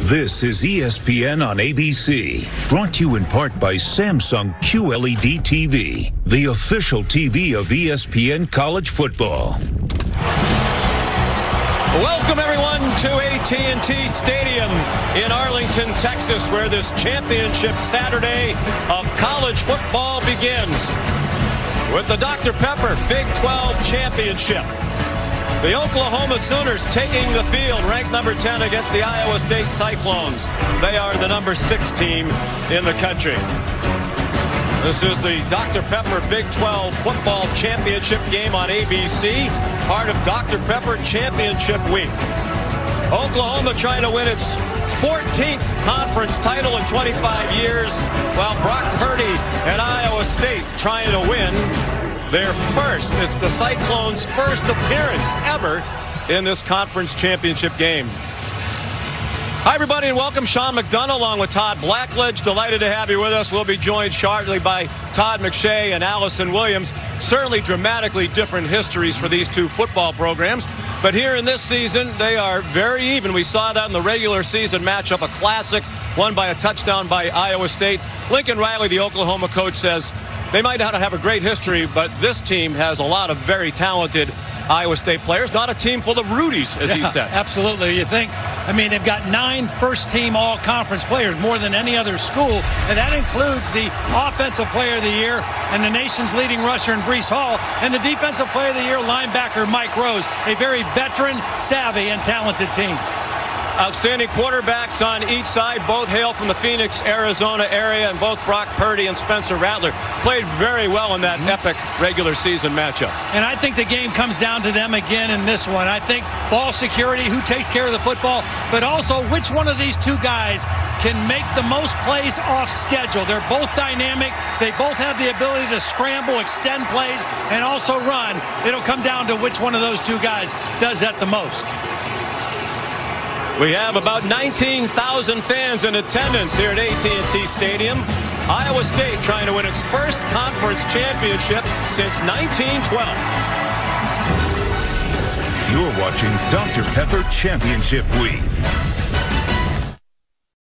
This is ESPN on ABC, brought to you in part by Samsung QLED TV, the official TV of ESPN College Football. Welcome, everyone, to AT&T Stadium in Arlington, Texas, where this championship Saturday of college football begins with the Dr. Pepper Big 12 Championship. The Oklahoma Sooners taking the field, ranked number 10 against the Iowa State Cyclones. They are the number 6 team in the country. This is the Dr. Pepper Big 12 Football Championship game on ABC, part of Dr. Pepper Championship Week. Oklahoma trying to win its 14th conference title in 25 years, while Brock Purdy and Iowa State trying to win their first. It's the Cyclones' first appearance ever in this conference championship game. Hi, everybody, and welcome. Sean McDonough along with Todd Blackledge. Delighted to have you with us. We'll be joined shortly by Todd McShay and Allison Williams. Certainly dramatically different histories for these two football programs. But here in this season, they are very even. We saw that in the regular season matchup, a classic, won by a touchdown by Iowa State. Lincoln Riley, the Oklahoma coach, says they might not have a great history, but this team has a lot of very talented Iowa State players. Not a team full of Rudies, as he said. Absolutely. You think, I mean, they've got 9 first-team all-conference players, more than any other school, and that includes the Offensive Player of the Year and the nation's leading rusher in Breece Hall, and the Defensive Player of the Year linebacker Mike Rose. A very veteran, savvy, and talented team. Outstanding quarterbacks on each side. Both hail from the Phoenix, Arizona area, and both Brock Purdy and Spencer Rattler played very well in that epic regular season matchup. And I think the game comes down to them again in this one. I think ball security, who takes care of the football, but also which one of these two guys can make the most plays off schedule. They're both dynamic. They both have the ability to scramble, extend plays, and also run. It'll come down to which one of those two guys does that the most. We have about 19,000 fans in attendance here at AT&T Stadium. Iowa State trying to win its first conference championship since 1912. You're watching Dr. Pepper Championship Week.